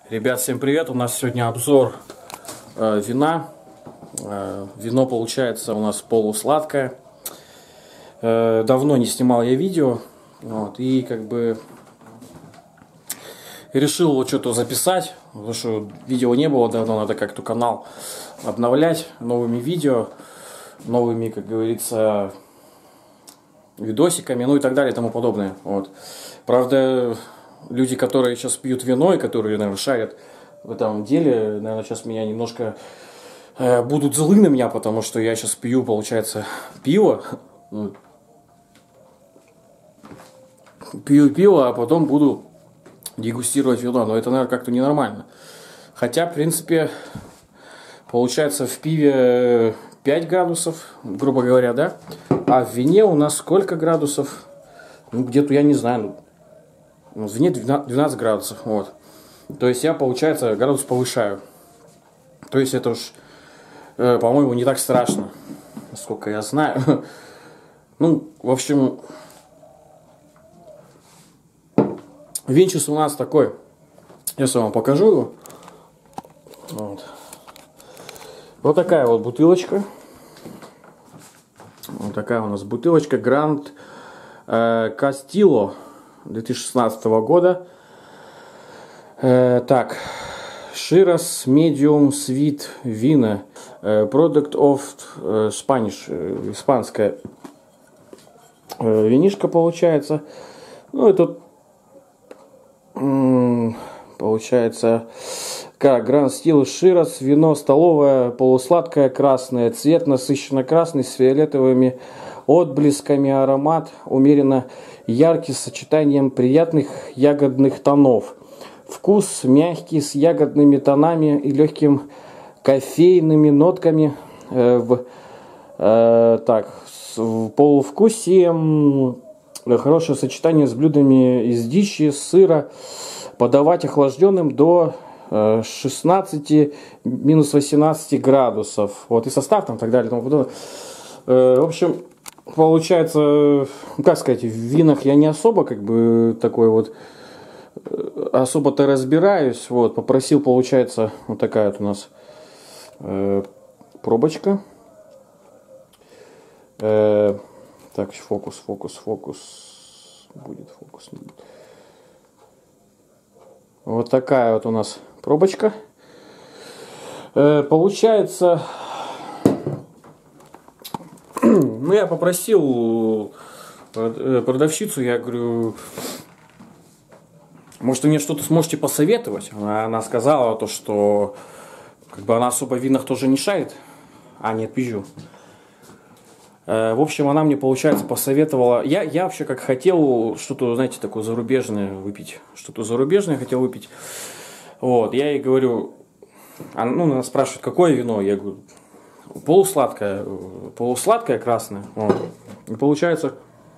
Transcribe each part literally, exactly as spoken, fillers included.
Ребят, всем привет! У нас сегодня обзор э, вина. Э, вино получается у нас полусладкое. Э, давно не снимал я видео. Вот, и как бы решил вот что-то записать. Потому что видео не было давно, надо как-то канал обновлять новыми видео. Новыми, как говорится, видосиками, ну и так далее и тому подобное. Вот. Правда, люди, которые сейчас пьют вино и которые, наверное, шарят в этом деле, наверное, сейчас меня немножко э, будут злы на меня, потому что я сейчас пью, получается, пиво. Пью пиво, а потом буду дегустировать вино. Но это, наверное, как-то ненормально. Хотя, в принципе, получается в пиве пять градусов, грубо говоря, да? А в вине у нас сколько градусов? Ну, где-то, я не знаю, в вине двенадцать градусов, вот. То есть я, получается, градус повышаю. То есть это уж, э, по-моему, не так страшно, насколько я знаю. Ну, в общем, винчес у нас такой. Я вам покажу его. Вот. Вот такая вот бутылочка. Вот такая у нас бутылочка Grand Castillo две тысячи шестнадцатого года. Э, так, Shiraz Medium Sweet Vino, э, Product of э, Spanish, э, испанская э, винишка получается. Ну и тут м, получается как Grand Castillo Shiraz, вино столовое, полусладкое, красное, цвет насыщенно красный с фиолетовыми отблесками, аромат умеренно яркий с сочетанием приятных ягодных тонов. Вкус мягкий, с ягодными тонами и легким кофейными нотками. Э, в, э, так, с, в полувкусии э, хорошее сочетание с блюдами из дичи, сыра. Подавать охлажденным до э, шестнадцати минус восемнадцати градусов. Вот, и состав там и так далее. Тому подобное. Э, в общем, получается, как сказать, в винах я не особо как бы такой вот особо-то разбираюсь. Вот, попросил, получается, вот такая вот у нас э, пробочка. Э, так, фокус, фокус, фокус. Будет фокус. Не будет. Вот такая вот у нас пробочка. Э, получается, ну, я попросил продавщицу, я говорю, может, вы мне что-то сможете посоветовать? Она сказала то, что как бы она особо в винах тоже не шарит. А, нет, пизжу. В общем, она мне, получается, посоветовала. Я, я вообще как хотел что-то, знаете, такое зарубежное выпить. Что-то зарубежное хотел выпить. Вот, я ей говорю, она, ну, она спрашивает, какое вино? Я говорю, полусладкое, полусладкое красное. Вот. И получается,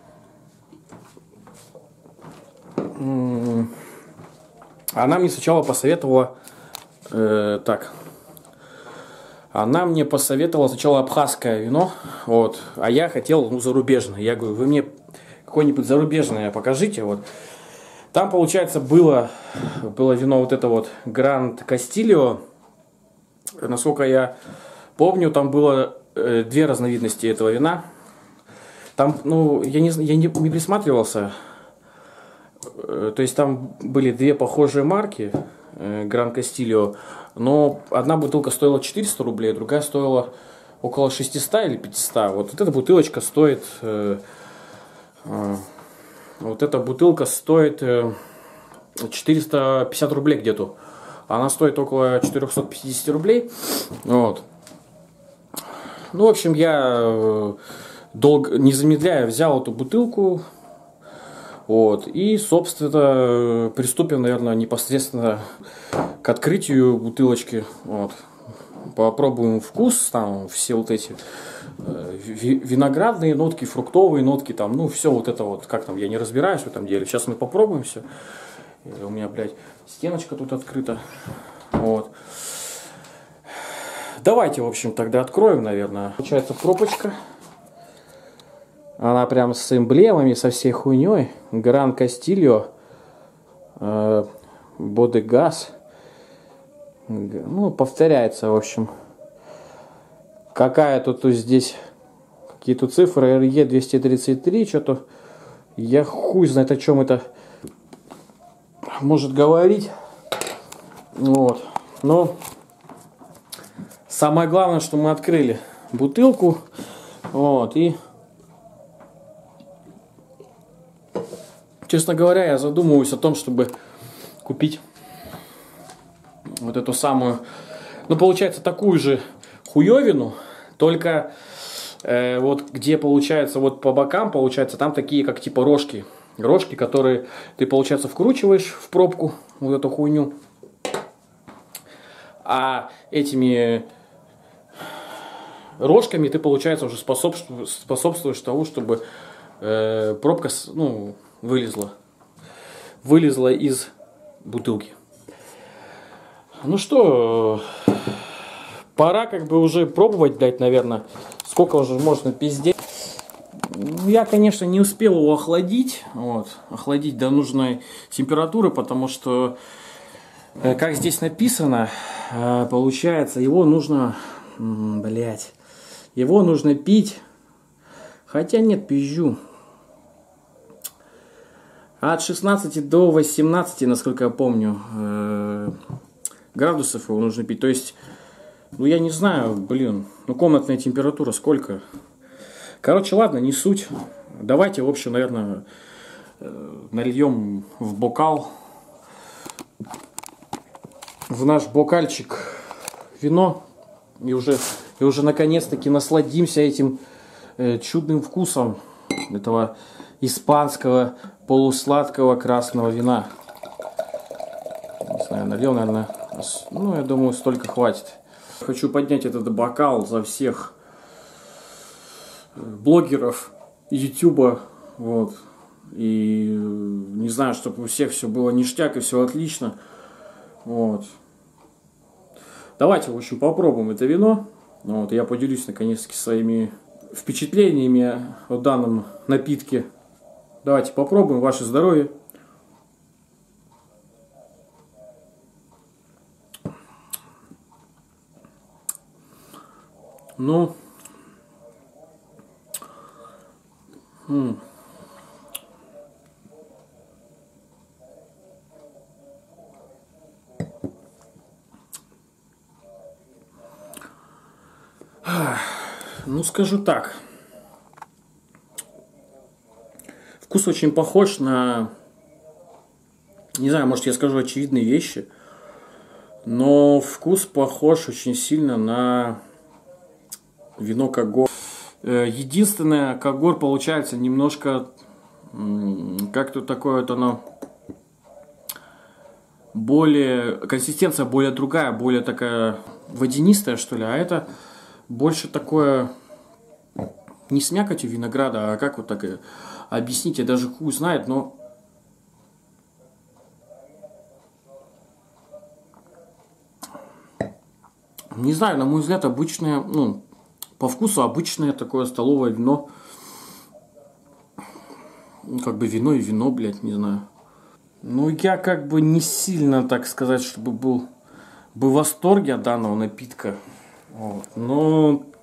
она мне сначала посоветовала, э, так, она мне посоветовала сначала абхазское вино, вот, а я хотел, ну, зарубежное. Я говорю, вы мне какое-нибудь зарубежное покажите, вот. Там, получается, было, было вино вот это вот Grand Castillo. Насколько я помню, там было э, две разновидности этого вина. Там, ну, я не, я не, не присматривался. То есть там были две похожие марки Grand Castillo, но одна бутылка стоила четыреста рублей, другая стоила около шестисот или пятисот. Вот, вот эта бутылочка стоит, э, э, вот эта бутылка стоит э, четыреста пятьдесят рублей где-то. Она стоит около четырехсот пятидесяти рублей. Вот. Ну, в общем, я э, долго, не замедляя, взял эту бутылку. Вот. И, собственно, приступим, наверное, непосредственно к открытию бутылочки. Вот. Попробуем вкус, там все вот эти э, виноградные нотки, фруктовые нотки, там, ну, все вот это вот, как там, я не разбираюсь в этом деле. Сейчас мы попробуем все. У меня, блядь, стеночка тут открыта. Вот. Давайте, в общем, тогда откроем, наверное. Получается пробочка. Она прям с эмблемами, со всей хуйней. Grand Castillo, э, Бодегаз. Ну, повторяется, в общем. Какая тут здесь, какие-то цифры, эр е двести тридцать три, что-то, я хуй знает, о чем это может говорить. Вот. Но самое главное, что мы открыли бутылку. Вот. И, честно говоря, я задумываюсь о том, чтобы купить вот эту самую, ну, получается, такую же хуевину, только э, вот где получается вот по бокам, получается, там такие как типа рожки. Рожки, которые ты, получается, вкручиваешь в пробку, вот эту хуйню. А этими рожками ты, получается, уже способствуешь, способствуешь тому, чтобы э, пробка, ну, вылезла. Вылезла из бутылки. Ну что, пора как бы уже пробовать, блядь, наверное. Сколько уже можно пиздеть. Я, конечно, не успел его охладить, вот, охладить до нужной температуры, потому что, как здесь написано, получается, его нужно, блять, его нужно пить, хотя нет, пизжу, от шестнадцати до восемнадцати, насколько я помню, градусов его нужно пить, то есть, ну я не знаю, блин, ну комнатная температура сколько? Короче, ладно, не суть. Давайте, в общем, наверное, нальем в бокал, в наш бокальчик вино. И уже, и уже наконец-таки насладимся этим э, чудным вкусом этого испанского полусладкого красного вина. Не знаю, налил, наверное, ну, я думаю, столько хватит. Хочу поднять этот бокал за всех блогеров, ютуба, вот, и не знаю, чтобы у всех все было ништяк и все отлично, вот. Давайте, в общем, попробуем это вино, вот, я поделюсь, наконец-таки, своими впечатлениями о данном напитке. Давайте попробуем, ваше здоровье. Ну, М. Ну, скажу так. Вкус очень похож на... Не знаю, может, я скажу очевидные вещи. Но вкус похож очень сильно на вино Кагор. Единственное, Кагор получается немножко... Как тут такое вот оно... Более... Консистенция более другая, более такая водянистая, что ли. А это больше такое... Не с мякотью винограда, а как вот так объяснить, я даже хуй знает, но... Не знаю, на мой взгляд, обычное, ну, по вкусу обычное такое столовое вино. Ну, как бы вино и вино, блядь, не знаю. Ну, я как бы не сильно, так сказать, чтобы был бы в восторге от данного напитка. Вот. Но